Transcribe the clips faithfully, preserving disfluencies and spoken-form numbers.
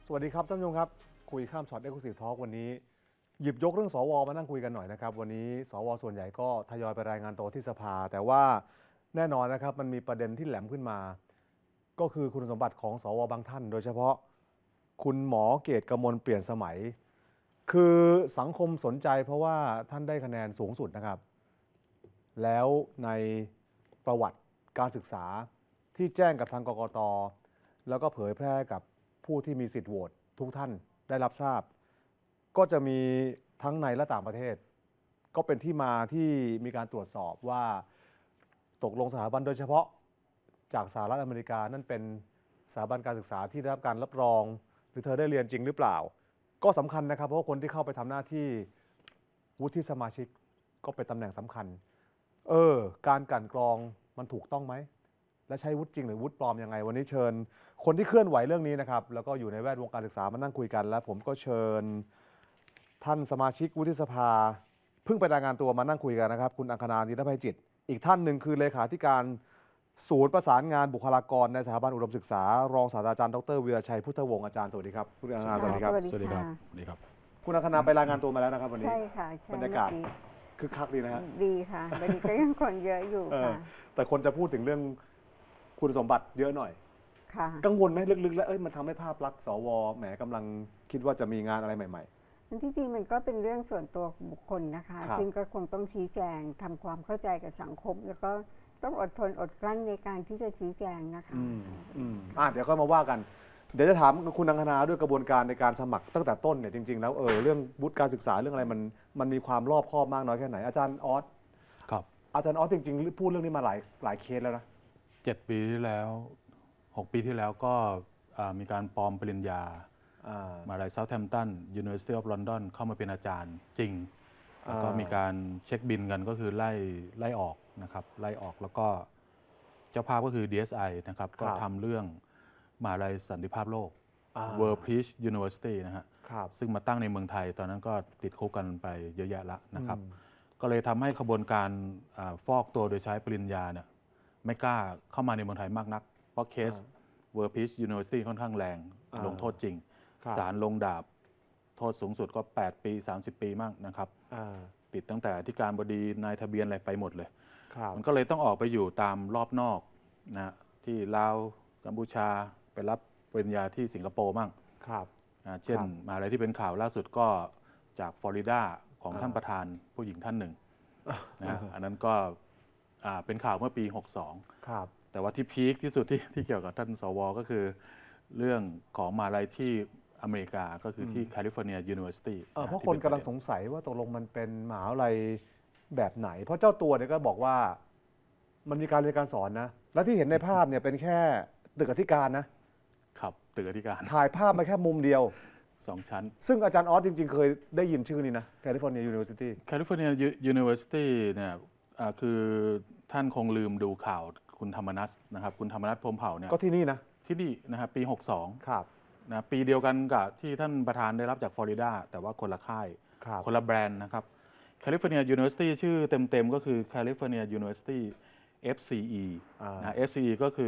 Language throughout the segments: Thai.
สวัสดีครับท่านผู้ชมครับคุยข้ามช็อตเอ็กซ์คลูซีฟทอล์กวันนี้หยิบยกเรื่องสวมานั่งคุยกันหน่อยนะครับวันนี้สวส่วนใหญ่ก็ทยอยไปรายงานตัวที่สภาแต่ว่าแน่นอนนะครับมันมีประเด็นที่แหลมขึ้นมาก็คือคุณสมบัติของสวบางท่านโดยเฉพาะคุณหมอเกตกมลเปลี่ยนสมัยคือสังคมสนใจเพราะว่าท่านได้คะแนนสูงสุดนะครับแล้วในประวัติการศึกษาที่แจ้งกับทางกกต.แล้วก็เผยแพร่กับผู้ที่มีสิทธิ์โหวตทุกท่านได้รับทราบก็จะมีทั้งในและต่างประเทศก็เป็นที่มาที่มีการตรวจสอบว่าตกลงสถาบันโดยเฉพาะจากสหรัฐอเมริกานั่นเป็นสถาบันการศึกษาที่ได้รับการรับรองหรือเธอได้เรียนจริงหรือเปล่าก็สำคัญนะครับเพราะว่าคนที่เข้าไปทำหน้าที่วุฒิสมาชิกก็เป็นตำแหน่งสำคัญเออการกลั่นกรองมันถูกต้องไหมและใช้วุฒิจริงหรือวุฒิปลอมยังไงวันนี้เชิญคนที่เคลื่อนไหวเรื่องนี้นะครับแล้วก็อยู่ในแวดวงการศึกษามานั่งคุยกันและผมก็เชิญท่านสมาชิกวุฒิสภาเพิ่งไปรายงานตัวมานั่งคุยกันนะครับคุณอังคณา นิรภัยจิตอีกท่านหนึ่งคือเลขาธิการศูนย์ประสานงานบุคลากรในสถาบันอุดมศึกษารองศาสตราจารย์ดรวีรชัยพุทธวงศ์อาจารย์สวัสดีครับคุณอังคณาสวัสดีครับสวัสดีครับสวัสดีครับคุณอังคณาไปรายงานตัวมาแล้วนะครับวันนี้ใช่ค่ะบรรยากาศคึกคักดีนะฮะดีค่ะวันนี้ก็ยังคนเยอะอยู่ค่ะแต่คนจะพูดถึงเรื่องคุณสมบัติเยอะหน่อยกังวลไหมลึกๆแล้วเอ้ยมันทำให้ภาพลักษณ์สวแหมกำลังคิดว่าจะมีงานอะไรใหม่ๆที่จริงมันก็เป็นเรื่องส่วนตัวบุคคลนะคะซึ่งก็คงต้องชี้แจงทำความเข้าใจกับสังคมแล้วก็ต้องอดทนอดกลั้นในการที่จะชี้แจงนะคะอืมอืมอ่ะเดี๋ยวก็มาว่ากันเดี๋ยวจะถามคุณอังคณาด้วยกระบวนการในการสมัครตั้งแต่ต้นเนี่ยจริงๆแล้วเออเรื่องวุฒิการศึกษาเรื่องอะไรมันมันมีความรอบคอบมากน้อยแค่ไหนอาจารย์ออสครับอาจารย์ออสจริงๆพูดเรื่องนี้มาหลายหลายเคสแล้วนะเจ็ดปีที่แล้วหกปีที่แล้วก็มีการปลอมปริญญามาลัยเซาท์แฮมป์ตัน University of London เข้ามาเป็นอาจารย์จริงแล้วก็มีการเช็คบินกันก็คือไล่ไล่ออกนะครับไล่ออกแล้วก็เจ้าภาพก็คือ ดี เอส ไอ นะครับก็ทำเรื่องมหาลัยสันติภาพโลก World Peace University นะฮะซึ่งมาตั้งในเมืองไทยตอนนั้นก็ติดคุกกันไปเยอะแยะละนะครับก็เลยทำให้ขบวนการฟอกตัวโดยใช้ปริญญาเนี่ยไม่กล้าเข้ามาในเมืองไทยมากนักเพราะเคส World Peace University ค่อนข้างแรงลงโทษจริงศาลลงดาบโทษสูงสุดก็แปดปีสามสิบปีมากนะครับปิดตั้งแต่ที่การบดีนายทะเบียนอะไรไปหมดเลยมันก็เลยต้องออกไปอยู่ตามรอบนอกนะที่ลาวกัมพูชาไปรับปริญญาที่สิงคโปร์มั่งนะเช่นมาอะไรที่เป็นข่าวล่าสุดก็จากฟลอริดาของท่านประธานผู้หญิงท่านหนึ่งนะอันนั้นก็เป็นข่าวเมื่อปีหกสิบสองแต่ว่าที่พีคที่สุดที่ที่เกี่ยวกับท่านสวก็คือเรื่องของมหาลัยที่อเมริกาก็คือที่แคลิฟอร์เนียยูนิเวอร์ซิตี้เพราะคนกำลังสงสัยว่าตกลงมันเป็นมหาวิทยาลัยแบบไหนเพราะเจ้าตัวเนี่ยก็บอกว่ามันมีการเรียนการสอนนะและที่เห็นในภาพเนี่ยเป็นแค่ตึกอธิการนะครับตึกอธิการถ่ายภาพมาแค่มุมเดียวสองชั้นซึ่งอาจารย์ออสจริงๆเคยได้ยินชื่อนี้นะแคลิฟอร์เนียยูนิเวอร์ซิตี้แคลิฟอร์เนียยูนิเวอร์ซิตี้เนี่ยคือท่านคงลืมดูข่าวคุณธรรมนัสนะครับคุณธรรมนัสพรหมเผ่าเนี่ยก็ที่นี่นะที่นี่นะครับปีหกสิบสองครับนะปีเดียวกันกับที่ท่านประธานได้รับจากฟลอริดาแต่ว่าคนละค่ายคนละแบรนด์นะครับแคลิฟอร์เนียยูนิเวอร์ซิตี้ชื่อเต็มๆก็คือแคลิฟอร์เนียยูนิเวอร์ซิตี้ เอฟ ซี อี นะ เอฟ ซี อี ก็คือ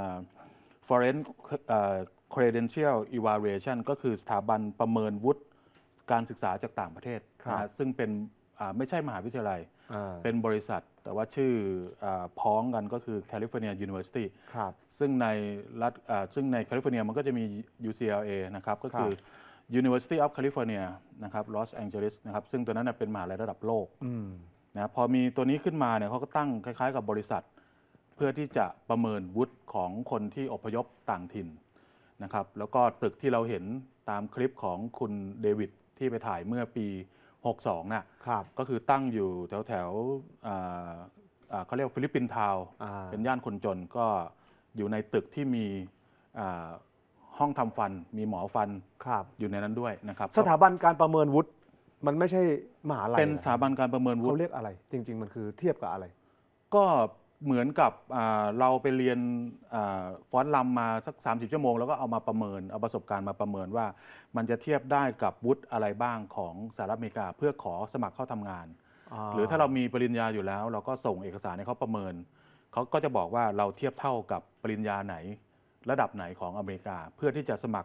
Foreign Credential Evaluation ก็คือสถาบันประเมินวุฒิการศึกษาจากต่างประเทศนะซึ่งเป็นไม่ใช่มหาวิทยาลัยเป็นบริษัทแต่ว่าชื่อพ้องกันก็คือ California University ซึ่งในรัฐซึ่งในแคลิฟอร์เนียมันก็จะมี ยู ซี แอล เอ นะครับก็คือ University of California นะครับ Los Angeles นะครับซึ่งตัวนั้นเป็นมหาลัยระดับโลกนะพอมีตัวนี้ขึ้นมาเนี่ยเขาก็ตั้งคล้ายๆกับบริษัทเพื่อที่จะประเมินวุฒิของคนที่อพยพต่างถิ่นนะครับแล้วก็ตึกที่เราเห็นตามคลิปของคุณเดวิดที่ไปถ่ายเมื่อปีหกสิบสองน่ะก็คือตั้งอยู่แถวแถวเขาเรียกฟิลิปปินส์ทาวน์เป็นย่านคนจนก็อยู่ในตึกที่มีห้องทำฟันมีหมอฟันอยู่ในนั้นด้วยนะครับสถาบันการประเมินวุฒิมันไม่ใช่มหาลัยเป็นสถาบันการประเมินวุฒิเขาเรียกอะไรจริงๆมันคือเทียบกับอะไรก็เหมือนกับเราไปเรียนฟ้อนรำมาสักสามสิบชั่วโมงแล้วก็เอามาประเมินเอาประสบการณ์มาประเมินว่ามันจะเทียบได้กับวุฒิอะไรบ้างของสหรัฐอเมริกาเพื่อขอสมัครเข้าทำงานหรือถ้าเรามีปริญญาอยู่แล้วเราก็ส่งเอกสารให้เขาประเมินเขาก็จะบอกว่าเราเทียบเท่ากับปริญญาไหนระดับไหนของอเมริกาเพื่อที่จะสมัคร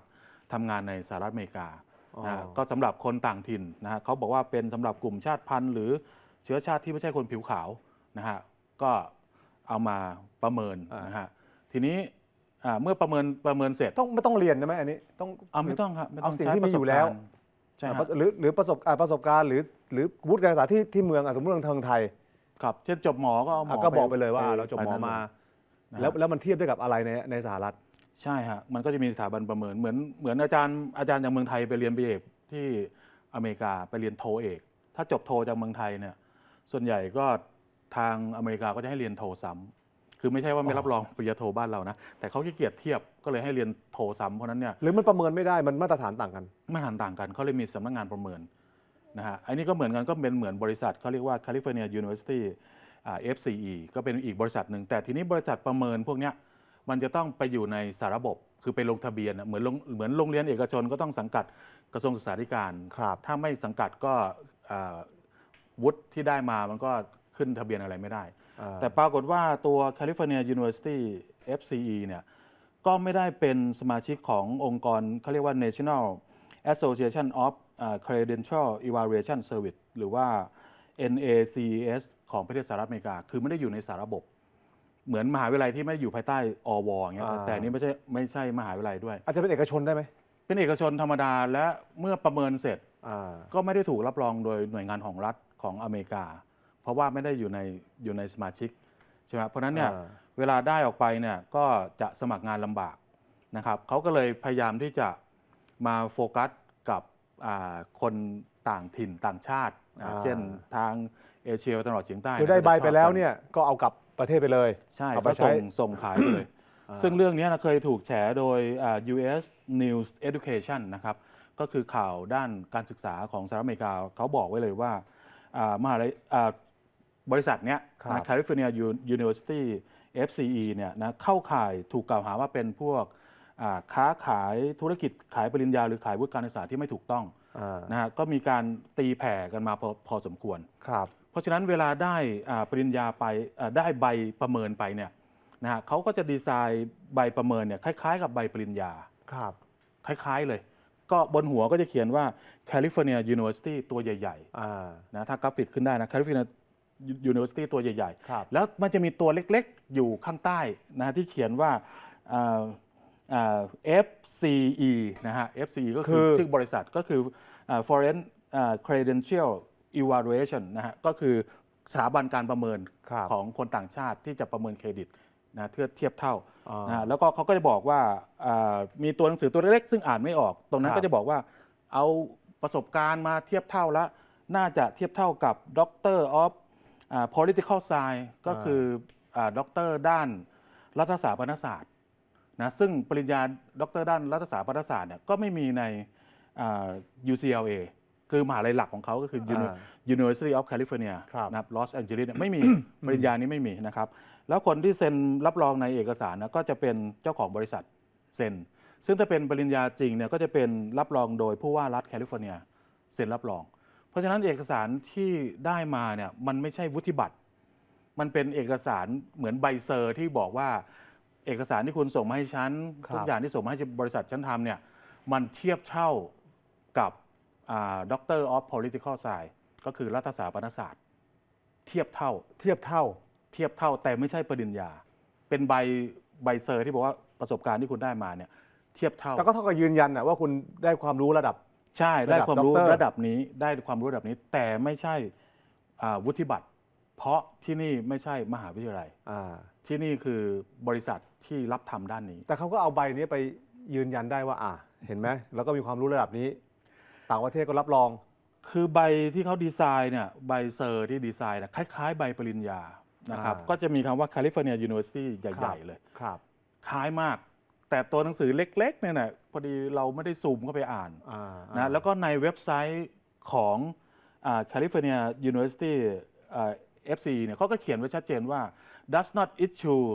ทำงานในสหรัฐอเมริกานะฮะก็สำหรับคนต่างถิ่นนะฮะเขาบอกว่าเป็นสำหรับกลุ่มชาติพันธุ์หรือเชื้อชาติที่ไม่ใช่คนผิวขาวนะฮะก็เอามาประเมินนะฮะทีนี้เมื่อประเมินประเมินเสร็จต้องไม่ต้องเรียนใช่ไหมอันนี้ต้องเอาไม่ต้องครับไม่ต้องเอาสิ่งใช้ที่ปมีระสอบ ยู่กาแล้วรณ์ใช่หรือหรือประสบประสบการณ์หรือหรือวุฒิการศึกษาที่ที่เมืองสมมติเมืองทางไทยครับเช่นจบหมอก็เอาหมอก็บอกไปเลยว่าเราจบหมอมานะฮะแล้วแล้วมันเทียบได้กับอะไรในในสหรัฐใช่ฮะมันก็จะมีสถาบันประเมินเหมือนเหมือนอาจารย์อาจารย์จากเมืองไทยไปเรียนปริญญาเอกที่อเมริกาไปเรียนโทเอกถ้าจบโทจากเมืองไทยเนี่ยส่วนใหญ่ก็ทางอเมริกาก็จะให้เรียนโทซ้ำคือไม่ใช่ว่าไม่รับรองปริญญาโทบ้านเรานะแต่เขาขี้เกียจเทียบก็เลยให้เรียนโทซ้ำเพราะนั้นเนี่ยหรือมันประเมินไม่ได้มันมาตรฐานต่างกันมาตรฐานต่างกันเขาเลยมีสำนักงานประเมินนะฮะอันนี้ก็เหมือนกันก็เป็นเหมือนบริษัทเขาเรียกว่า California University อ่า เอฟ ซี อี ก็เป็นอีกบริษัทหนึ่งแต่ทีนี้บริษัทประเมินพวกเนี้ยมันจะต้องไปอยู่ในสาระบบคือไปลงทะเบียนเหมือนเหมือนโรงเรียนเอกชนก็ต้องสังกัดกระทรวงศึกษาธิการถ้าไม่สังกัดก็วุฒิที่ได้มามันก็ขึ้นทะเบียนอะไรไม่ได้แต่ปรากฏว่าตัว California University เอฟ ซี อี เนี่ยก็ไม่ได้เป็นสมาชิกขององค์กรเขาเรียกว่า National Association of Credential Evaluation Service หรือว่า เอ็น เอ ซี เอส ของประเทศสหรัฐอเมริกาคือไม่ได้อยู่ในสาระบบเหมือนมหาวิทยาลัยที่ไม่อยู่ภายใต้อวอย่างเงี้ยแต่นี้ไม่ใช่ไม่ใช่มหาวิทยาลัยด้วยอาจจะเป็นเอกชนได้ไหมเป็นเอกชนธรรมดาและเมื่อประเมินเสร็จก็ไม่ได้ถูกรับรองโดยหน่วยงานของรัฐของอเมริกาเพราะว่าไม่ได้อยู่ในอยู่ในสมาชิกใช่ไหมเพราะนั้นเนี่ยเวลาได้ออกไปเนี่ยก็จะสมัครงานลำบากนะครับเขาก็เลยพยายามที่จะมาโฟกัสกับคนต่างถิ่นต่างชาติเช่นทางเอเชียตะวันออกเฉียงใต้คือได้ใบไปแล้วเนี่ยก็เอากลับประเทศไปเลยใช่ก็ส่งส่งขายไปเลยซึ่งเรื่องนี้เคยถูกแฉโดย ยู เอส News Education นะครับก็คือข่าวด้านการศึกษาของสหรัฐอเมริกาเขาบอกไว้เลยว่ามหาวิทยาลัยบริษัทเนี้ย California University เอฟ ซี อี เนี่ยนะเข้าข่ายถูกกล่าวหาว่าเป็นพวกค้าขายธุรกิจขายปริญญาหรือขายวุฒิการศึกษาที่ไม่ถูกต้องนะฮะก็มีการตีแผ่กันมาพอพอสมควรครับเพราะฉะนั้นเวลาได้ปริญญาไปได้ใบประเมินไปเนี่ยนะฮะเขาก็จะดีไซน์ใบประเมินเนี่ยคล้ายๆกับใบปริญญาครับคล้ายๆเลยก็บนหัวก็จะเขียนว่า California University ตัวใหญ่ๆนะถ้ากราฟิกขึ้นได้นะ California University ตัวใหญ่ๆแล้วมันจะมีตัวเล็กๆอยู่ข้างใต้นะที่เขียนว่า เอฟ ซี อี นะฮะ เอฟ ซี อี ก็คือชื่อบริษัทก็คือ Foreign Credential Evaluation นะฮะก็คือสถาบันการประเมินของคนต่างชาติที่จะประเมินเครดิตนะเทียบเทียบเท่านะแล้วก็เขาก็จะบอกว่ามีตัวหนังสือตัวเล็กๆซึ่งอ่านไม่ออกตรงนั้นก็จะบอกว่าเอาประสบการณ์มาเทียบเท่าแล้วน่าจะเทียบเท่ากับ Doctor of Political Science ก็คือด็อกเตอร์ด้านรัฐศาสตร์วรรณศาสตร์นะซึ่งปริญญาด็อกเตอร์ด้านรัฐศาสตร์วรรณศาสตร์เนี่ยก็ไม่มีใน ยู ซี แอล เอ คือมหาลัยหลักของเขาก็คือ University of California นะครับลอสแอนเจลิสไม่มี ปริญญานี้ไม่มีนะครับแล้วคนที่เซ็นรับรองในเอกสารนะก็จะเป็นเจ้าของบริษัทเซ็นซึ่งถ้าเป็นปริญญาจริงเนี่ยก็จะเป็นรับรองโดยผู้ว่ารัฐแคลิฟอร์เนียเซ็นรับรองเพราะฉะนั้นเอกสารที่ได้มาเนี่ยมันไม่ใช่วุฒิบัตรมันเป็นเอกสารเหมือนใบเซอร์ที่บอกว่าเอกสารที่คุณส่งมาให้ฉันทุกอย่างที่ส่งมาให้บริษัทฉันทำเนี่ยมันเทียบเท่ากับด็อกเตอร์ออฟ political science ก็คือรัฐศาสตร์วรรณศาสตร์เทียบเท่าเทียบเท่าเทียบเท่าแต่ไม่ใช่ปริญญาเป็นใบใบเซอร์ที่บอกว่าประสบการณ์ที่คุณได้มาเนี่ยเทียบเท่าแต่ก็เท่ากับยืนยันนะว่าคุณได้ความรู้ระดับใช่ได้ความรู้ระดับนี้ได้ความรู้ระดับนี้แต่ไม่ใช่วุฒิบัตรเพราะที่นี่ไม่ใช่มหาวิทยาลัยที่นี่คือบริษัทที่รับทำด้านนี้แต่เขาก็เอาใบนี้ไปยืนยันได้ว่าอ่ะเห็นไหมแล้วก็มีความรู้ระดับนี้ต่างประเทศก็รับรองคือใบที่เขาดีไซน์เนี่ยใบเซอร์ที่ดีไซน์คล้ายๆใบปริญญานะครับก็จะมีคำว่า California University ใหญ่ๆเลยคล้ายมากแต่ตัวหนังสือเล็กๆเนี่ยนะพอดีเราไม่ได้ซูมเข้าไปอ่านนะแล้วก็ในเว็บไซต์ของ California University เอฟ ซี เนี่ยเขาก็เขียนไว้ชัดเจนว่า does not issue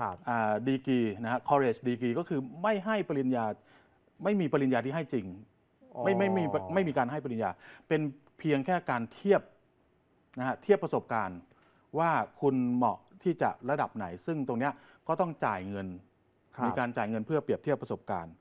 degree นะฮะ college degree ก็คือไม่ให้ปริญญาไม่มีปริญญาที่ให้จริงไม่ไม่ไม่ไม่มีการให้ปริญญาเป็นเพียงแค่การเทียบนะฮะเทียบประสบการณ์ว่าคุณเหมาะที่จะระดับไหนซึ่งตรงนี้ก็ต้องจ่ายเงินมีการจ่ายเงินเพื่อเปรียบเทียบประสบการณ์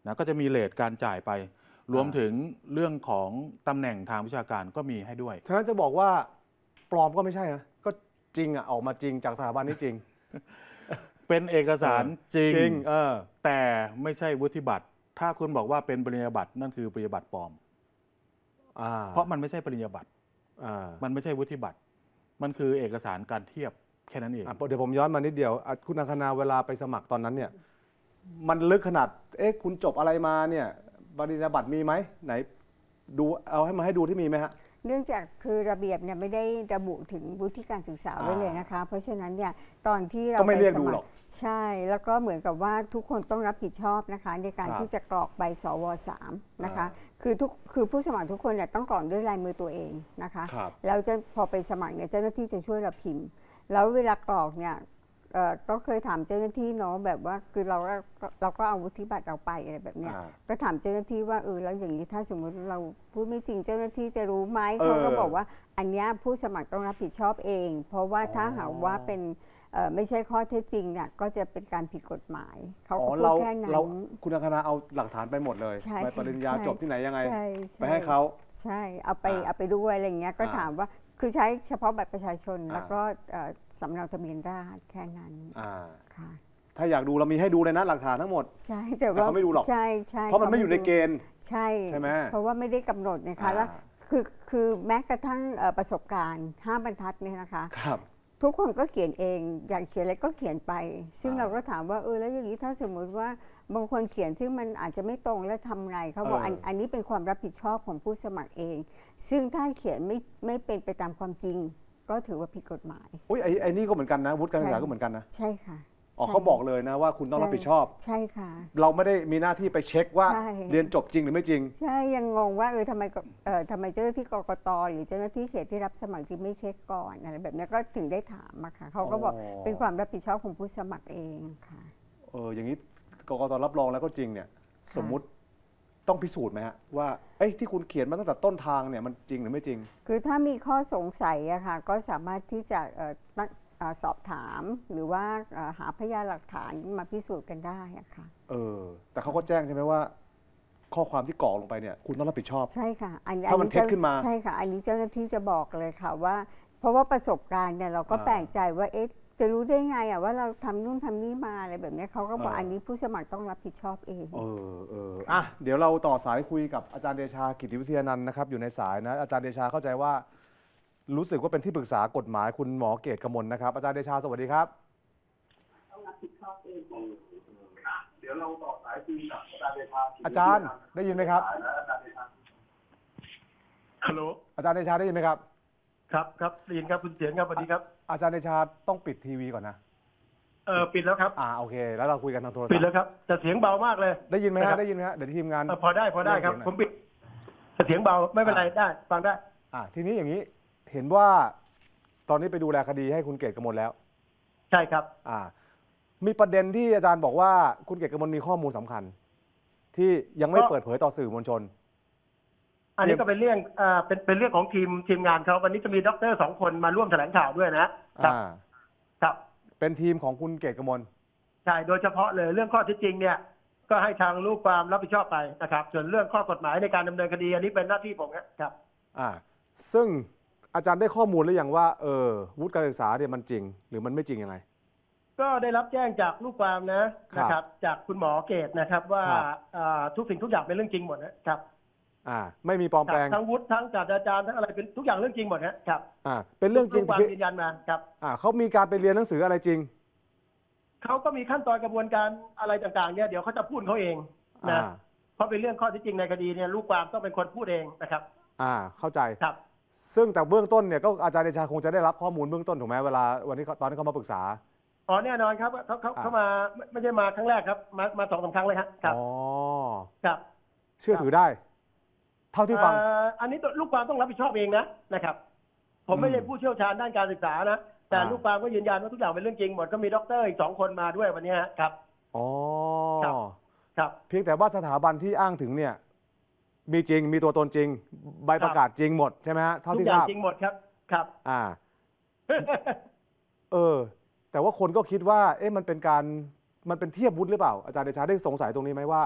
นะก็จะมีเรทการจ่ายไป รวมถึงเรื่องของตำแหน่งทางวิชาการก็มีให้ด้วยฉะนั้นจะบอกว่าปลอมก็ไม่ใช่นะก็จริงอ่ะออกมาจริงจากสถาบันนี้จริงเป็นเอกสารจริงจริงเออแต่ไม่ใช่วุฒิบัตร ถ้าคุณบอกว่าเป็นปริญญาบัตรนั่นคือปริญญาบัตรปลอมอ่าเพราะมันไม่ใช่ปริญญาบัตรอ่ามันไม่ใช่วุฒิบัตร มันคือเอกสารการเทียบแค่นั้นเองอ่ะเดี๋ยวผมย้อนมานิดเดียวอ่ะคุณอังคณาเวลาไปสมัครตอนนั้นเนี่ยมันลึกขนาดเอ๊ะคุณจบอะไรมาเนี่ยปริญญาบัตรมีไหมไหนดูเอาให้มาให้ดูที่มีไหมฮะเนื่องจากคือระเบียบเนี่ยไม่ได้ระบุถึงวุฒิการศึกษาไว้เลยนะคะ เพราะฉะนั้นเนี่ยตอนที่เราก็ไม่เรียกปสดูคหรอกใช่ แล้วก็เหมือนกับว่าทุกคนต้องรับผิดชอบนะคะในการครับที่จะกรอกใบสวสามนะคะอ่าคือทุกคือผู้สมัครทุกคนเนี่ยต้องกรอกด้วยลายมือตัวเองนะคะครับแล้วจะพอไปสมัครเนี่ยเจ้าหน้าที่จะช่วยเราพิมพ์ แล้วเวลากรอกเนี่ยเอ่อก็เคยถามเจ้าหน้าที่เนาะแบบว่าคือเราก็เราก็เอาวุฒิบัตรเราไปอะไรแบบเนี้ยอ่าก็ถามเจ้าหน้าที่ว่าเออแล้วอย่างนี้ถ้าสมมติเราพูดไม่จริงเจ้าหน้าที่จะรู้ไหมเออเขาก็บอกว่าอันเนี้ยผู้สมัครต้องรับผิดชอบเอง เพราะว่าอ๋อถ้าหากว่าเป็นเอ่อไม่ใช่ข้อเท็จจริงเนี่ยก็จะเป็นการผิดกฎหมายเขาอ๋ก็อพูดเราแค่นั้เรานคุณอังคณาเอาหลักฐานไปหมดเลยใช่ใบปริญญาใช่จบที่ไหนยังไงใช่ไปให้เขาใช่เอาไปอ่าเอาไปด้วยอะไรอย่างเงี้ยก็อ่าถามว่าคือใช้เฉพาะบัตรประชาชนอ่าแล้วก็เอ่อสำเนาทะเบียนราษฎร์แค่นั้นอ่าค่ะถ้าอยากดูเรามีให้ดูเลยนะหลักฐานทั้งหมดใช่แต่แต่ว่าเขาไม่ดูหรอกใช่ใช่เพราะมันไม่อยู่ในเกณฑ์ใช่ใช่ไหมเพราะว่าไม่ได้กำหนดนะคะอ่าแล้วคือคือแม้กระทั่งเอ่อประสบการณ์ห้าบรรทัดเนี่ยนะคะครับทุกคนก็เขียนเองอยากเขียนอะไรก็เขียนไป ซึ่งอ่าเราก็ถามว่าเออแล้วอย่างนี้ถ้าสมมุติว่าบางคนเขียนซึ่งมันอาจจะไม่ตรงแล้วทำไงเขาบอกเอออันอันนี้เป็นความรับผิดชอบของผู้สมัครเอง ซึ่งถ้าเขียนไม่ไม่เป็นไปตามความจริง ก็ถือว่าผิดกฎหมายอุ้ยไอ้ไอ้นี่ก็เหมือนกันนะวุฒิการศึกษาใช่ก็เหมือนกันนะใช่ค่ะอ๋อใช่เขาบอกเลยนะว่าคุณต้องรับผิดชอบใช่ค่ะเราไม่ได้มีหน้าที่ไปเช็คว่าใช่เรียนจบจริงหรือไม่จริงใช่ยังงงว่าเออทำไมก็เอ่อทำไมเจ้าหน้าที่กกตหรือเจ้าหน้าที่เขตที่รับสมัครจึงไม่เช็คก่อนอะไรแบบนี้ก็ถึงได้ถามอะค่ะเขาก็บอกอ๋อเป็นความรับผิดชอบของผู้สมัครเองค่ะเอออย่างนี้กกตรับรองแล้วก็จริงเนี่ยสมมุติต้องพิสูจน์ไหมฮะว่าเอ้ยที่คุณเขียนมาตั้งแต่ต้นทางเนี่ยมันจริงหรือไม่จริงคือถ้ามีข้อสงสัยอะค่ะก็สามารถที่จะเอ่อตั้งเอ่อสอบถามหรือว่าเอ่อหาพยานหลักฐานมาพิสูจน์กันได้อะค่ะเออ แต่เขาก็แจ้งใช่ไหมว่า ข้อความที่กรอกลงไปเนี่ยคุณต้องรับผิดชอบใช่ค่ะอันถ้ามันเท็จขึ้นมาใช่ค่ะ อันนี้เจ้าหน้าที่จะบอกเลยค่ะว่า เพราะว่าประสบการณ์เนี่ยเราก็อ่าแปลกใจว่าเอ๊ะจะรู้ได้ไงอะว่าเราทำนู่นทำนี่มาอะไรแบบนี้เขาก็บอกอ่าอันนี้ผู้สมัครต้องรับผิดชอบเองเออเอออ่ะเดี๋ยวเราต่อสายคุยกับอาจารย์เดชากิติวิทยานันท์นะครับอยู่ในสายนะอาจารย์เดชาเข้าใจว่า รู้สึกว่าเป็นที่ปรึกษากฎหมายคุณหมอเกตกมลนะครับอาจารย์เดชาสวัสดีครับเดี๋ยวเราต่อสายคุยกับอาจารย์เดชาอาจารย์ได้ยินไหมครับฮัลโหลอาจารย์เดชาได้ยินไหมครับครับครับได้ยินครับคุณเสียงครับสวัสดีครับอาจารย์เดชาต้องปิดทีวีก่อนนะเออปิดแล้วครับอ่าโอเค แล้วเราคุยกันทางโทรศัปิดพแล้วท์ครับแต่เสียงเบามากเลยได้ยินไหมครัฮะบได้ยินไหมฮะเดี๋ยวทีมงานเออพอได้พอได้ครับเสียงหน่อยผมปิดแต่เสียงเบาไม่เป็นไรได้ฟังได้อ่าทีนี้อย่างนี้เห็นว่าตอนนี้ไปดูแลคดีให้คุณเกตกมลแล้วใช่ครับอ่ามีประเด็นที่อาจารย์บอกว่าคุณเกตกมลมีข้อมูลสำคัญ ที่ยังไม่เปิดเผยต่อสื่อมวลชนอันนี้ก็เป็นเรื่องอ่าเป็นเป็นเรื่องของทีมทีมงานเขาวันนี้จะมีด็อกเตอร์สองคนมาร่วมแถลงข่าวด้วยนะครับอ่าครับเป็นทีมของคุณเกตกมลใช่โดยเฉพาะเลยเรื่องข้อเท็จจริงเนี่ยก็ให้ทางลูกความรับผิดชอบไปนะครับส่วนเรื่องข้อกฎหมายในการดำเนินคดีอันนี้เป็นหน้าที่ผมครับอ่าซึ่งอาจารย์ได้ข้อมูลหรือยังว่าเออวุฒิการศึกษาเนี่ยมันจริง หรือมันไม่จริงยังไงก็ได้รับแจ้งจากลูกความนะครับ นะครับจากคุณหมอเกตนะครับว่าครับอ่าทุกสิ่งทุกอย่างเป็นเรื่องจริงหมดนะครับอ่าไม่มีปลอมแปลงทั้งวุฒิทั้งศาสตราจารย์ทั้งอะไรเป็นทุกอย่างเรื่องจริงหมดนะครับอ่าเป็นเรื่องจริงลูกความที่ยืนยันมาครับอ่าเขามีการไปเรียนหนังสืออะไรจริงเขาก็มีขั้นตอนกระบวนการอะไรต่างๆเนี่ยเดี๋ยวเขาจะพูดเขาเองนะอ่าเพราะเป็นเรื่องข้อเท็จจริงในคดีเนี่ยลูกความต้องเป็นคนพูดเองนะครับอ่าเข้าใจครับซึ่งแต่เบื้องต้นเนี่ยก็อาจารย์เดชาคงจะได้รับข้อมูลเบื้องต้นถูกไหมเวลาวันที่เขาตอนที่เขามาปรึกษาอ๋อแน่นอนครับเขาเขาอ่าเขามาไม่ไม่ใช่มาครั้งแรกครับมามาสองสามครั้งเลยครับครับอ๋อครับเชื่อถือได้ เท่าที่ฟังเอ่ออันนี้ลูกความต้องรับผิดชอบเองนะนะครับ ผมไม่ใช่ผู้เชี่ยวชาญด้านการศึกษานะแต่อ่าลูกความก็ยืนยันว่าทุกอย่างเป็นเรื่องจริงหมดก็มีด็อกเตอร์อีกสองคนมาด้วยวันนี้ฮะครับอ๋อครับ ครับเพียงแต่ว่าสถาบันที่อ้างถึงเนี่ยมีจริงมีตัวตนจริง ใบประกาศจริงหมดใช่ไหมฮะเท่าทุกที่อทย่างราบจริงหมดครับครับอ่า เออ แต่ว่าคนก็คิดว่า เอ๊ะมันเป็นการมันเป็นเทียบวุฒิหรือเปล่าอาจารย์เดชาได้สงสัยตรงนี้ไหมว่าไอ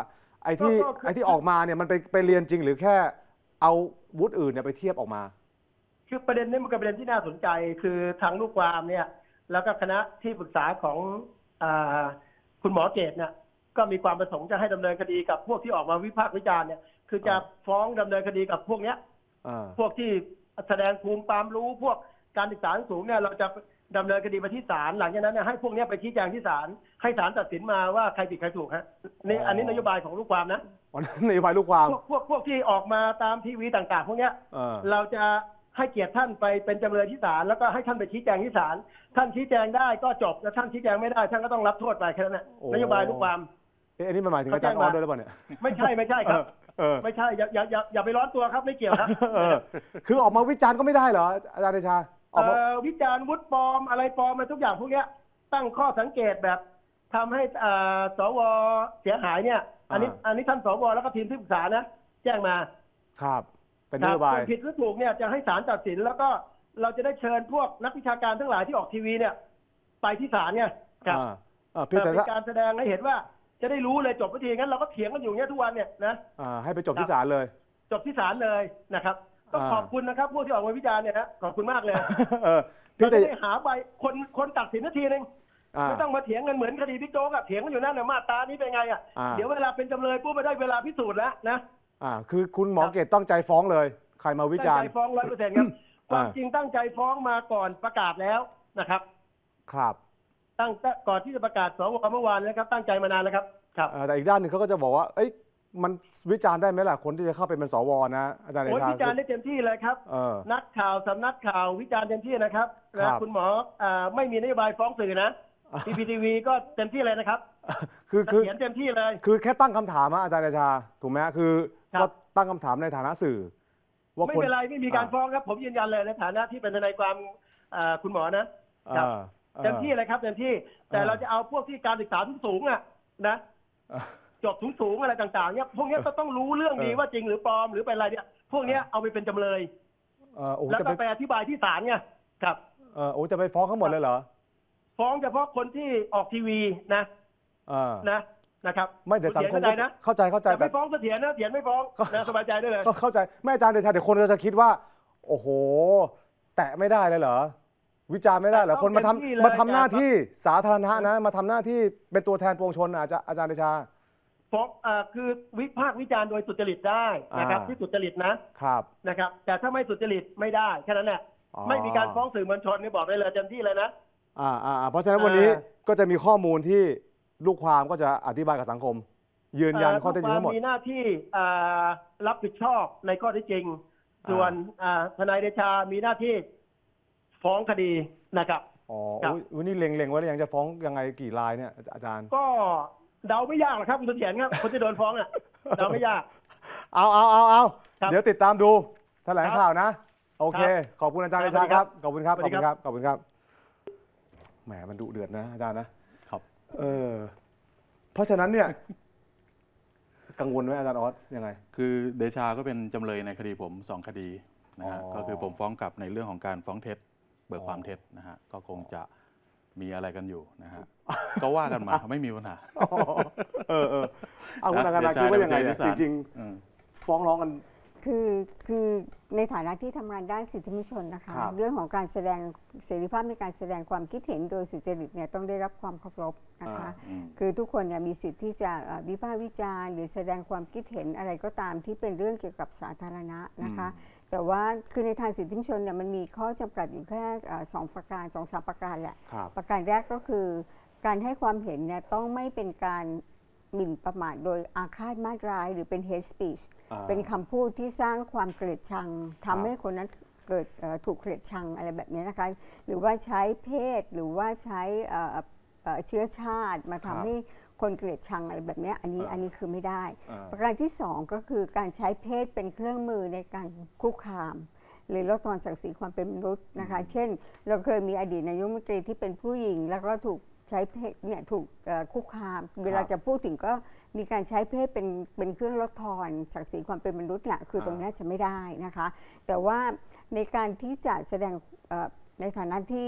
ไอ้ที่ก็ก็คือไอ้ที่ออกมาเนี่ยมันไปไปเรียนจริงหรือแค่เอาวุฒิอื่นเนี่ยไปเทียบออกมาคือประเด็นนี้มันเป็นประเด็นที่น่าสนใจคือทางลูกความเนี่ยแล้วก็คณะที่ปรึกษาของอ่าคุณหมอเกตเนี่ยก็มีความประสงค์จะให้ดำเนินคดีกับพวกที่ออกมาวิพากษ์วิจารณ์เนี่ยคือจะอ่าฟ้องดำเนินคดีกับพวกเนี้ยอ่าพวกที่แสดงภูมิความรู้พวกการศึกษาสูงเนี่ยเราจะดำเนินคดีไปที่ศาลหลังจากนั้นเนี่ยให้พวกเนี้ยไปชี้แจงที่ศาลให้ศาลตัดสินมาว่าใครผิดใครถูกฮะนี่อันนี้นโยบายของลูกความนะวันนั้นนโยบายลูกความพวกพวกพวกที่ออกมาตามทีวีต่างๆพวกเนี้ยเออเราจะให้เกียรติท่านไปเป็นจำเลยที่ศาลแล้วก็ให้ท่านไปชี้แจงที่ศาลท่านชี้แจงได้ก็จบแล้วท่านชี้แจงไม่ได้ท่านก็ต้องรับโทษไปแค่นั้นนะโอ้นโยบายลูกความเอ๊ะอันนี้มันหมายถึงอาจารย์ออสด้วยหรือเปล่าเนี่ยไม่ใช่ไม่ใช่ครับเออไม่ใช่อย่าอย่าอย่าอย่าไปร้อนตัวครับไม่เกี่ยวครับเออคือออกมาวิจารณ์ก็ไม่ได้เหรออาจารย์เดชาออกมาเอ่อวิจารณ์วุฒิปลอมอะไรปลอมอะไรทุกอย่างพวกเนี้ยตั้งข้อสังเกตแบบทำให้อ่าสวเสียหายเนี่ยอันนี้อันนี้ท่านสวแล้วก็ทีมที่ปรึกษานะแจ้งมาครับ เป็นคน รับโยบายส่วนผิดหรือถูกเนี่ยจะให้ศาลตัดสินแล้วก็เราจะได้เชิญพวกนักวิชาการทั้งหลายที่ออกทีวีเนี่ยไปที่ศาลเนี่ยครับอ่าอ่าเพียงเป็แต่นถ้าการแสดงให้เห็นว่าจะได้รู้เลยจบพิธีงั้นเราก็เถียงกันอยู่เนี้ยทุกวันเนี่ยนะอ่าให้ไปจบที่ศาลเลยจบที่ศาลเลยนะครับต้องอ่าขอบคุณนะครับผู้ที่ออกมาวิจารณ์เนี่ยนะขอบคุณมากเลยเออเพียเรางแต่จะได้หาใบคนคนตัดสินนาทีนึงอ่าไม่ต้องมาเถียงกันเหมือนคดีบิ๊กโจ๊กอะเถียงกันอยู่นั่นนะมาตรานี้เป็นไงอะอ่าเดี๋ยวเวลาเป็นจำเลยปุ๊บไปได้เวลาพิสูจน์แล้วนะอ่าคือคุณหมอเกตตั้งใจฟ้องเลย ใครมาวิตั้งจารใจณ์ฟ้องร้อยเปอร์เซ็นต์ครับความอ่าจริงตั้งใจฟ้องมาก่อนประกาศแล้วนะครับครับตั้งแต่ก่อนที่จะประกาศสวเมื่อวานนะครับตั้งใจมานานแล้วครับครับเอ่อแต่อีกด้านหนึ่งเขาก็จะบอกว่า เอ้ยมันวิจารณ์ได้ไหมล่ะคนที่จะเข้าไปเป็นสวนะอาจารย์เดโอ้ยชาวิจารณ์ได้เต็มที่เลยครับเออนักข่าวสำนักข่าววิจารณ์เต็มที่นะครับครันะบคุณหมออ่าไม่มีนโยบายฟ้องสื่อนะทีพีทีวีก็เต็มที่เลยนะครับคือคือเขียนเต็มที่เลยคือแค่ตั้งคำถามอะอาจารย์เดชาถูกไหมคือครับก็ตั้งคำถามในฐานะสื่อ ว่าไม่คนเป็นไรไม่มีการฟ้องครับ ผมยืนยันเลยในฐานะที่เป็นทนายความอ่าคุณหมอนะเอครับอออเต็มที่เลยครับเต็มที่ แต่เออเราจะเอาพวกที่การศึกษาสูงๆอ่ะนะเออจบสูงๆอะไรต่างๆเนี่ยพวกเนี้ยก็ต้องรู้เรื่องดีเออว่าจริงหรือปลอมหรือเป็นอะไรเนี่ยพวกเนี้ยเอาไปเป็นจำเลยเออโอ้โหแล้วจะก็ไปไปอธิบายที่ศาลไงครับเออโอ้จะไปฟ้องเขาหมดเลยเหรอฟ้องเฉพาะคนที่ออกทีวีนะเออนะนะครับไม่เดี๋ยวสังคมเข้าใจนะเข้าใจเข้าใจแต่แต่ไม่ฟ้องเสถียรนะเถียรไม่ฟ้องนะสบายใจได้เลยก็เข้าใจไม่อาจารย์เดชาเดี๋ยวคนก็จะคิดว่า โอ้โห แตะไม่ได้เลยเหรอ วิจารณ์ไม่ได้เหรอต้องคนมาเต็มที่เลยทำมาทำหน้าครับที่สาธารณะนะ มาทำหน้าที่เป็นตัวแทนปวงชนอะอาจารย์อาจารย์เดชาฟ้องอ่าคือวิพากษ์วิจารณ์โดยสุจริตได้นะครับอ่าที่สุจริตนะครับ นะครับ แต่ถ้าไม่สุจริตไม่ได้แค่นั้นแหละอ๋อไม่มีการฟ้องสื่อมวลชนนี่บอกได้เลยเต็มที่เลยนะอ่าอ่าอ่าเพราะฉะนั้นวันนี้อ่าก็จะมีข้อมูลที่ลูกความก็จะอธิบายกับสังคม ยืนยันข้อเท็จจริงทั้งหมดมีหน้าที่อ่ารับผิดชอบในข้อเท็จจริง ส่วนอ่าทนายเดชามีหน้าที่ฟ้องคดีนะครับอ๋อครับอุ๊ยนี่เล็งๆไว้แล้วยังจะฟ้องยังไงกี่รายเนี่ยอาจารย์ก็เดาไม่ยากหรอกครับคุณเสถียรครับคนที่โดนฟ้องอ่ะเดาไม่ยากเอาเอาเอาเอาครับเดี๋ยวติดตามดูแถลงข่าวนะ โอเคครับขอบคุณอาจารย์คเดรับชาครับ ขอบคุณครับสขวัอบสดีคุณคครัรับ บ ขอบคุณครับ แหม มันดุเดือดนะอาจารย์นะครับเออ เพราะฉะนั้นเนี่ย กังวลไหมอาจารย์ออสยังไงคือเดชาก็เป็นจำเลยในคดีผมสองคดีนะฮะอ๋อก็คือผมฟ้องกลับในเรื่องของการฟ้องเท็จเบิกความเท็จนะฮะก็คงจะมีอะไรกันอยู่นะฮะ ก็ว่ากันมาไม่มีปัญหาอ๋อเออเออเอาคุณนะอาการนาเดชาคิดว่ายังไงเดเนี่ยชาจริงอืมๆ ฟ้องร้องกันคือคือในฐานะที่ทำงานด้านสิทธิมนุษยชนนะคะครับเรื่องของการแสดงเสรีภาพในการแสดงความคิดเห็นโดยสุจริตเนี่ยต้องได้รับความเคารพนะคะอืมคือทุกคนเนี่ยมีสิทธิ์ที่จะเอ่อวิพากษ์วิจารณ์หรือแสดงความคิดเห็นอะไรก็ตามที่เป็นเรื่องเกี่ยวกับสาธารณะนะคะ แต่ว่าคือในทางสิทธิมนุษยชนเนี่ยมันมีข้อจำกัดอยู่แค่เอ่อสองประการสองสามประการแหละครับประการแรกก็คือการให้ความเห็นเนี่ยต้องไม่เป็นการหมิ่นประมาทโดยอาฆาตมาตร้ายหรือเป็น hate speech อ่าเป็นคำพูดที่สร้างความเกลียดชังครับทำให้คนนั้นเกิดเอ่อถูกเกลียดชังอะไรแบบนี้นะคะหรือว่าใช้เพศหรือว่าใช้เอ่อเอ่อเชื้อชาติมาทำให้คนเกลียดชังอะไรแบบนี้อันนี้อ่าอันนี้คือไม่ได้อ่าประการที่สองก็คือการใช้เพศเป็นเครื่องมือในการคุกคาม หรือลดทอนศักดิ์ศรีความเป็นมนุษย์นะคะ เช่น เราเคยมีอดีตนายกรัฐมนตรีที่เป็นผู้หญิง แล้วก็ถูกใช้เพศเนี่ยถูกเอ่อคุกคาม เวลาจะพูดถึงก็มีการใช้เพศเป็นเป็นเครื่องลดทอนศักดิ์ศรีความเป็นมนุษย์แหละคือตรงนี้จะไม่ได้นะคะ แต่ว่าในการที่จะแสดงเอ่อในฐานะที่ค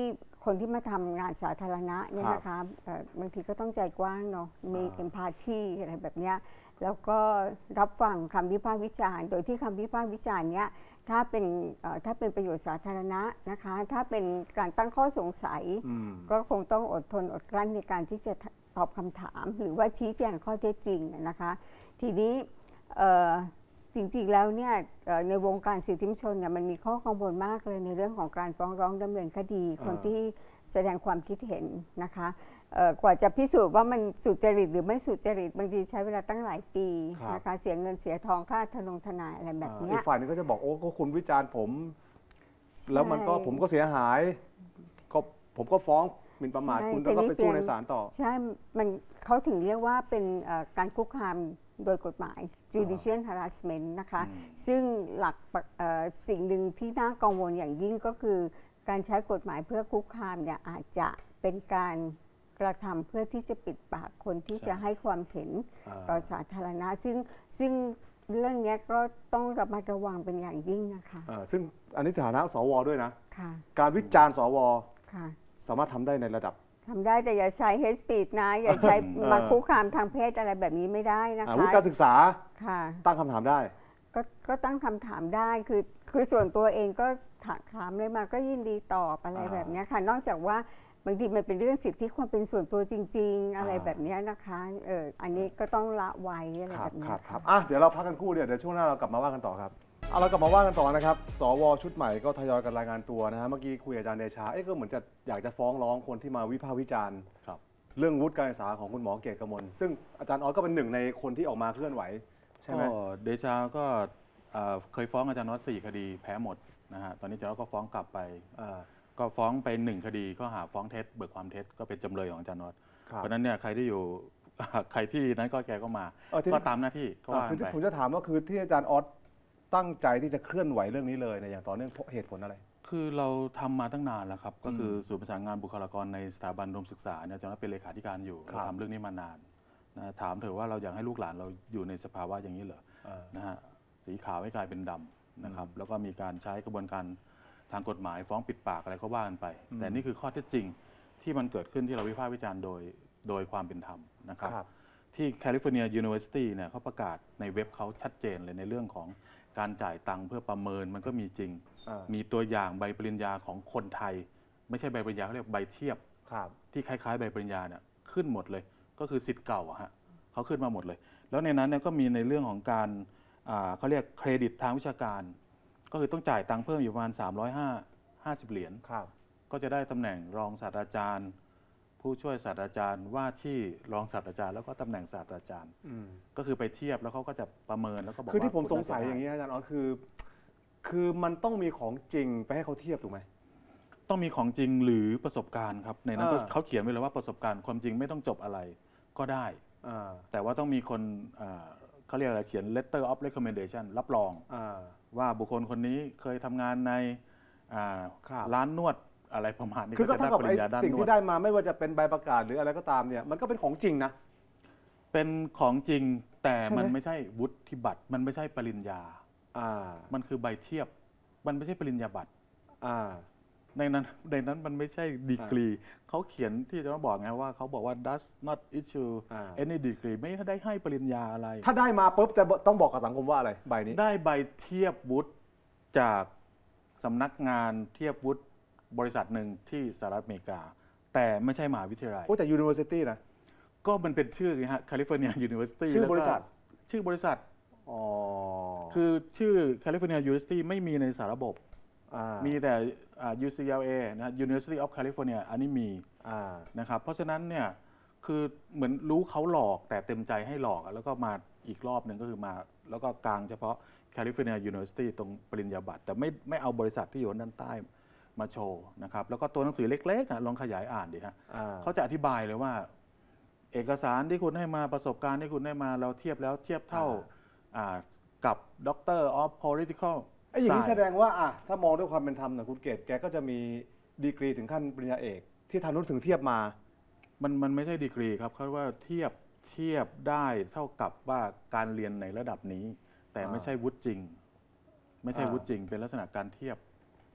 คนที่มาทำงานสาธารณะเนี่ยครับนะคะเอ่อบางทีก็ต้องใจกว้างเนาะมีเอมพาธีอะไรแบบเนี้ยแล้วก็รับฟังคำวิพากษ์วิจารณ์ โดยที่คำวิพากษ์วิจารณ์เนี้ยถ้าเป็นเอ่อถ้าเป็นประโยชน์สาธารณะนะคะถ้าเป็นการตั้งข้อสงสัยอืมก็คงต้องอดทนอดกลั้นในการที่จะตอบคำถาม หรือว่าชี้แจงข้อเท็จจริงนะคะ ทีนี้เอ่อจริงๆแล้วเนี่ยเอ่อในวงการสิทธิมนชนเนี่ยมันมีข้อกังวลมากเลยในเรื่องของการฟ้องร้องดำเนินคดีอ่าคนที่แสดงความคิดเห็นนะคะเอ่อกว่าจะพิสูจน์ว่ามันสุจริตหรือไม่สุจริตบางทีใช้เวลาตั้งหลายปีนะคะเสียเงินเสียทองค่าทนงทนายอะไรแบบอ่าเนี้อียกฝ่ายหนึงก็จะบอกโอ้ก็คุณวิจารณ์ผม แล้วมันก็ผมก็เสียหายก็ผมก็ฟ้องหมิ่นประมาทใช่คุณแล้วก็ทีนี้ไปสู้เพียงในศาลต่อใช่ มันเขาถึงเรียกว่าเป็นเอ่อการคุกคามโดยกฎหมาย judicial harassment นะคะ ซึ่งหลักปะเอ่อสิ่งหนึ่งที่น่ากังวลอย่างยิ่งก็คือการใช้กฎหมายเพื่อคุกคามเนี่ยอาจจะเป็นการกระทำเพื่อที่จะปิดปากคนที่ใช่จะให้ความเห็นอ่าต่อสาธารณะ ซึ่งซึ่งเรื่องเนี้ยก็ต้องระมัดระวังเป็นอย่างยิ่งนะคะอ่าซึ่งอันนี้ฐานะสวด้วยนะค่ะการวิจารณ์สวค่ะสามารถทำได้ในระดับทำได้แต่อย่าใช้ hate speech นะ อย่าใช้เออมาคุกคามทางเพศอะไรแบบนี้ไม่ได้นะอ่าคะวุฒิการศึกษาค่ะตั้งคำถามได้ก็ก็ตั้งคำถามได้คือคือส่วนตัวเองก็ถาถามเลยมาก็ยินดีตอบอะไรอ่าแบบเนี้ยค่ะนอกจากว่าบางทีมันเป็นเรื่องสิทธิความเป็นส่วนตัวจริง ๆ อะไรอ่าแบบเนี้ยนะคะเอออันนี้ก็ต้องละไว้อะไรครัแบบ บเนี้ครัยบครับค่ะอ่ะเดี๋ยวเราพักกันครู่เดียวเดี๋ยวช่วงหน้าเรากลับมาว่ากันต่อครับเอาเรากลับมาว่ากันต่อนะครับสวชุดใหม่ก็ทยอยกันรายงานตัวนะฮะเมื่อกี้คุยกับอาจารย์เดชาเอ๊ะก็เหมือนจะอยากจะฟ้องร้องคนที่มาวิพากษ์วิจารณ์ครับเรื่องวุฒิการศึกษาของคุณหมอเกตกมลซึ่งอาจารย์ออสก็เป็นหนึ่งในคนที่ออกมาเคลื่อนไหวใช่ไหมก็เดชาก็เอ่อเคยฟ้องอาจารย์น็อตสี่คดีแพ้หมดนะฮะตอนนี้อาจารย์น็อตก็ฟ้องกลับไปอ่าก็ฟ้องไปหนึ่งคดีข้อหาฟ้องเท็จเบิกความเท็จก็เป็นจำเลยของอาจารย์น็อตครับเพราะฉะนั้นเนี่ยใครที่อยู่ ใครที่นั้นก็แกก็มาเออที่ก็ตามหน้าที่ก็ว่าอ่ากัคือน ที่ไปผมจะถามว่าคือที่อาจารย์ออสตั้งใจที่จะเคลื่อนไหวเรื่องนี้เลยเนยอย่างต่อเนื่องเพราะเหตุผลอะไรคือเราทำมาตั้งนานแล้วครับ ก็คือศูนย์ประสานงานบุคลากรในสถาบันอุดมศึกษาเนี่ยอาจารย์น็อตเป็นเลขาธิการอยู่ครับเราทำเรื่องนี้มานานนะถามเถอะว่าเราอยากให้ลูกหลานเราอยู่ในสภาวะอย่างนี้เหรออ่านะฮะสีขาวให้กลายเป็นดำนะครับแล้วก็มีการใช้กระบวนการทางกฎหมายฟ้องปิดปากอะไรก็ว่ากันไป แต่นี่คือข้อเท็จจริงที่มันเกิดขึ้นที่เราวิพากษ์วิจารณ์โดยโดยความเป็นธรรมนะครับครับที่แคลิฟอร์เนียยูนิเวอร์ซิตี้เนี่ยเขาประกาศในเว็บเขาชัดเจนเลยในเรื่องของการจ่ายตังค์เพื่อประเมินมันก็มีจริงอ่ามีตัวอย่างใบปริญญาของคนไทย ไม่ใช่ใบปริญญาเขาเรียกใบเทียบครับที่คล้ายๆ ใบปริญญาเนี่ยขึ้นหมดเลย ก็คือสิทธิ์เก่าอะฮะเขาขึ้นมาหมดเลย แล้วในนั้นเนี่ยก็มีในเรื่องของการอ่าเขาเรียกเครดิตทางวิชาการ ก็คือต้องจ่ายตังค์เพิ่มอยู่ประมาณสามร้อยห้าสิบเหรียญครับก็จะได้ตำแหน่งรองศาสตราจารย์ ผู้ช่วยศาสตราจารย์ว่าที่รองศาสตราจารย์แล้วก็ตำแหน่งศาสตราจารย์อืมก็คือไปเทียบแล้วเขาก็จะประเมินแล้วก็บอกว่าคือที่ผมสงสัยคุณอย่างนี้นี้อาจารย์ออสคือ คือมันต้องมีของจริงไปให้เขาเทียบถูกไหมต้องมีของจริงหรือประสบการณ์ครับในนั้นก็อ่าเขาเขียนไว้เลยว่าประสบการณ์ความจริงไม่ต้องจบอะไรก็ได้อ่าแต่ว่าต้องมีคนอ่าเขาเรียกอะไรเขียน letter of recommendation รับรองอ่าว่าบุคคลคนนี้เคยทำงานในอ่าครับร้านนวดอะไรประมาณนี้คือก็จะเท่าได้กับปริไอ้ญญาด้านสิ่งนวที่ดได้มาไม่ว่าจะเป็นใบประกาศหรืออะไรก็ตามเนี่ย มันก็เป็นของจริงนะเป็นของจริงแต่ใช่ไหมมันไม่ใช่วุฒิบัตรมันไม่ใช่ปริญญาอ่ามันคือใบเทียบ มันไม่ใช่ปริญญาบัตรอ่าในนั้นในนั้นมันไม่ใช่ดีกรีเขาเขียนที่จะมาบอกไงว่าเขาบอกว่า does not issue อ่า any degree ไม่ได้ให้ปริญญาอะไรถ้าได้มาปุ๊บจะต้องบอกกับสังคมว่าอะไรใบนี้ได้ใบเทียบวุฒิจากสำนักงานเทียบวุฒิบริษัทหนึ่งที่สหรัฐอเมริกา แต่ไม่ใช่มหาวิทยาลัยโอ้แต่ university นะก็มันเป็นชื่อไงฮะ California University ชื่อบริษัทแล้วก็ชื่อบริษัทอ๋อคือชื่อ California University ไม่มีในสาระบบอ่ามีแต่อ่า ยู ซี แอล เอ นะ University of California อันนี้มีอ่านะครับเพราะฉะนั้นเนี่ยคือเหมือนรู้เขาหลอกแต่เต็มใจให้หลอกอะแล้วก็มาอีกรอบหนึ่งก็คือมา แล้วก็กลางเฉพาะ California University ตรงปริญญาบัตรแต่ไม่ไม่เอาบริษัทที่อยู่ด้านใต้มาโชว์นะครับแล้วก็ตัวหนังสือเล็กๆอะลองขยายอ่านดิฮะอ่าเขาจะอธิบายเลยว่า เอกสารที่คุณให้มาประสบการณ์ที่คุณได้มาเราเทียบแล้วเทียบเท่าอ่ากับ Doctor of Political ไอ้อย่างนี้ Science แสดงว่าอ่ะถ้ามองด้วยความเป็นธรรมนะคุณเกตแกก็จะมีดีกรีถึงขั้นปริญญาเอก ที่ทางนู้นถึงเทียบมามันมันไม่ใช่ดีกรีครับเขาว่าเทียบเทียบได้เท่ากับว่าการเรียนในระดับนี้ แต่อ่าไม่ใช่วุฒิจริง ไม่ใช่อ่าวุฒิจริง เป็นลักษณะการเทียบ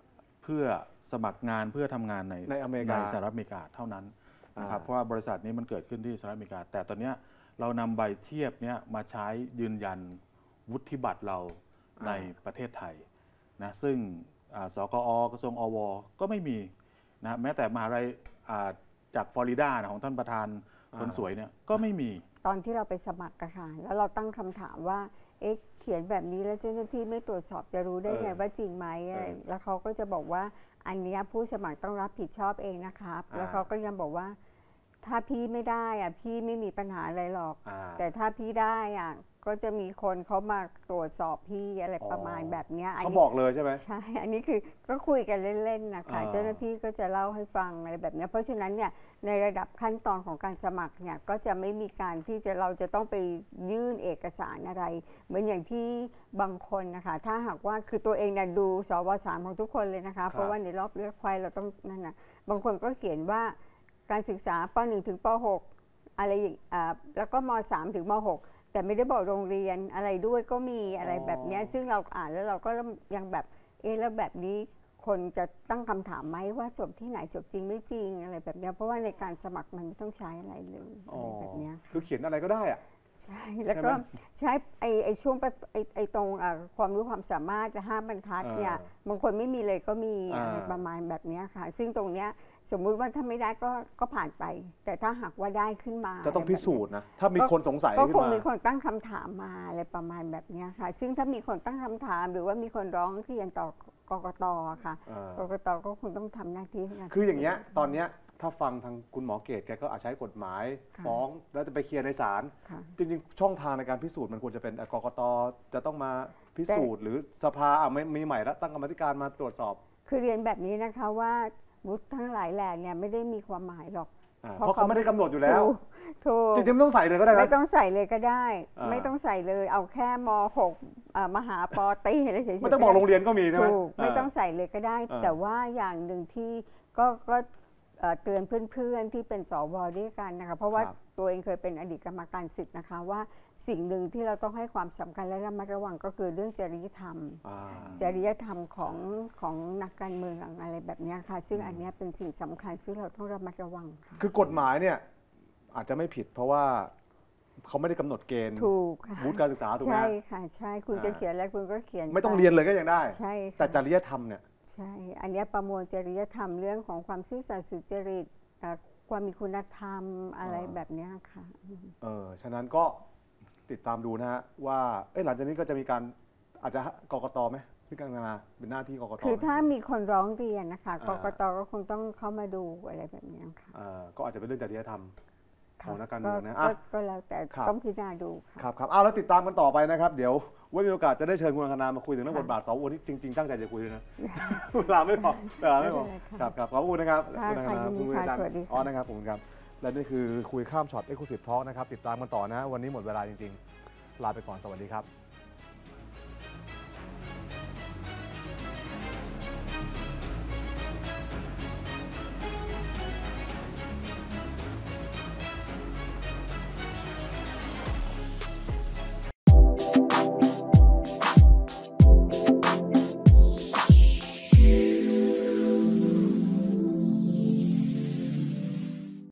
เพื่อสมัครงานเพื่อทำงานในในอเมริกาสหรัฐอเมริกาเท่านั้นนะครับอ่าเพราะว่าบริษัทนี้มันเกิดขึ้นที่สหรัฐอเมริกา แต่ตอนเนี้ยเรานำใบเทียบเนี้ยมาใช้ยืนยันวุฒิบัตรเราในประเทศไทยนะซึ่งอ่าสกอกระทรวงอวก็ไม่มีนะแม้แต่มหาลัยอ่าจากฟลอริดานะของท่านประธานคนสวยเนี่ยก็ไม่มีตอนที่เราไปสมัครอะค่ะแล้วเราตั้งคำถามว่า เอ๊ะ เขียนแบบนี้แล้วเจ้าหน้าที่ไม่ตรวจสอบจะรู้ได้ไงเออว่าจริงไหมอะไรเออแล้วเขาก็จะบอกว่า อันเนี้ยผู้สมัครต้องรับผิดชอบเองนะครับอ่าแล้วเขาก็ยังบอกว่า ถ้าพี่ไม่ได้อะพี่ไม่มีปัญหาอะไรหรอกอ่าแต่ถ้าพี่ได้อะก็จะมีคนเขามาตรวจสอบพี่อะไรอ๋อประมาณแบบเนี้ยนเขานี้บอกเลยใช่ไหมใช่ อันนี้คือก็คุยกันเล่นๆนะคะอ่าเจ้าหน้าที่ก็จะเล่าให้ฟังอะไรแบบเนี้ยเพราะฉะนั้นเนี่ยในระดับขั้นตอนของการสมัครเนี่ยก็จะไม่มีการที่จะเราจะต้องไปยื่นเอกสารอะไร เหมือนอย่างที่บางคนนะคะถ้าหากว่าคือตัวเองเนี่ยดูสวสามของทุกคนเลยนะคะเพราะว่าในรอบเลือกไฟเราต้องนั่นนะบางคนก็เขียนว่าการศึกษาป หนึ่ง ถึงป หก อะไรอย่างอ่าแล้วก็ม สาม ถึงม หก แต่ไม่ได้บอกโรงเรียนอะไรด้วยก็มีอะไรแบบเนี้ยซึ่งเราอ่านแล้วเราก็ยังแบบเออแล้วแบบนี้คนจะตั้งคำถามไหมว่าจบที่ไหนจบจริงไม่จริงอะไรแบบเนี้ยเพราะว่าในการสมัครมันไม่ต้องใช้อะไรเลยอะไรแบบเนี้ยคือเขียนอะไรก็ได้อะใช่ แล้วก็ใช้ไอไอช่วงประไอไอตรงอ่าความรู้ความสามารถห้าบรรทัดเนี่ยเออบางคนไม่มีเลยก็มีอ่าอะไรประมาณแบบเนี้ยค่ะ ซึ่งตรงเนี้ยสมมุติว่าถ้าไม่ได้ก็ก็ผ่านไป แต่ถ้าหากว่าได้ขึ้นมาจะต้องพิสูจน์นะ ถ้ามีคนสงสัยก็ขึ้นคงมามีคนตั้งคำถามมาอะไรประมาณแบบเนี้ยค่ะ ซึ่งถ้ามีคนตั้งคำถามหรือว่ามีคนร้องเรียนต่อกกตค่ะเออกกตก็คงต้องทำหน้าที่ในกรคืออย่างเงี้ยตอนเนี้ยถ้าฟังทางคุณหมอเกตแกก็อาจใช้กฎหมายค่ะฟ้องแล้วจะไปเคลียร์ในศาลค่ะจริงๆ ช่องทางในการพิสูจน์มันควรจะเป็นเอ่อกกตจะต้องมาพิสูจน์ หรือสภาอ่ะไม่มีใหม่แล้วตั้งกรรมาธิการมาตรวจสอบคือเรียนแบบนี้นะคะว่าวุฒิทั้งหลายแหล่เนี่ยไม่ได้มีความหมายหรอกอ่าเพราะเขาไม่ได้กำหนดอยู่แล้วถูกถูกจริงๆไม่ต้องใส่เลยก็ได้ไม่นะต้องใส่เลยก็ได้อ่าไม่ต้องใส่เลยเอาแค่ม หกอ่ามหาปอตรีอะไรเฉยๆไม่ต้องบอกโรงเรียนก็มีใช่ไหมถูกไม่ต้องใส่เลยก็ได้อ่าแต่ว่าอย่างหนึ่งที่ก็ก็เอ่อเตือนเพื่อนๆที่เป็นสวด้วยกันนะคะเพราะว่าครับตัวเองเคยเป็นอดีตกรรมการสิทธิ์นะคะว่าสิ่งหนึ่งที่เราต้องให้ความสำคัญและระมัดระวังก็คือเรื่องจริยธรรมอ่าจริยธรรมของของนักการเมืองอะไรแบบเนี้ยค่ะ ซึ่งอันเนี้ยเป็นสิ่งสำคัญซึ่งเราต้องระมัดระวังค่ะคือกฎหมายเนี่ยอาจจะไม่ผิด เพราะว่าเขาไม่ได้กำหนดเกณฑ์ถูกค่ะวุฒิการศึกษาถูกไหมใช่ค่ะใช่คุณจะอ่าเขียนอะไรคุณก็เขียนไม่ต้องปเรียนเลยก็ยังได้ใช่ค่ะแต่จริยธรรมเนี่ยใช่ อันเนี้ยประมวลจริยธรรมเรื่องของความซื่อสัตย์สุจริตเอ่อความมีคุณธรรมอะไรอ่าแบบเนี้ยค่ะเออฉะนั้นก็ติดตามดูนะฮะว่าเอ้ยหลังจากนี้ก็จะมีการอาจจะกกตไหมพี่กังนาเป็นหน้าที่กกตคือไหมถ้ามีคนร้องเรียนนะคะอ่ากกตก็คงต้องเข้ามาดูอะไรแบบเนี้ยค่ะเอ่อก็อาจจะเป็นเรื่องจริยธรรมค่ะของนักการเมืองนะก็อ่ะก็แล้วแต่ครับต้องพิจารณาดูค่ะครับครับอ้าวแล้วติดตามกันต่อไปนะครับ เดี๋ยวไว้มีโอกาสจะได้เชิญคุณอังคณามาคุยถึงเรื่องค่ะบทบาทสวที่จริง ๆ ตั้งใจจะคุยด้วยนะ เวลาไม่พอเวลาไม่พอไม่เป็นไรค่ะครับครับขอบคุณนะครับค่ะคุณอังคณาค่ะยินดีคุณอาจารย์ค่ะสวัสดีค่ะอ๋อนะครับผมครับและนี่คือคุยข้ามช็อต Exclusive Talk นะครับติดตามกันต่อนะ วันนี้หมดเวลาจริง ๆ ลาไปก่อนสวัสดีครับ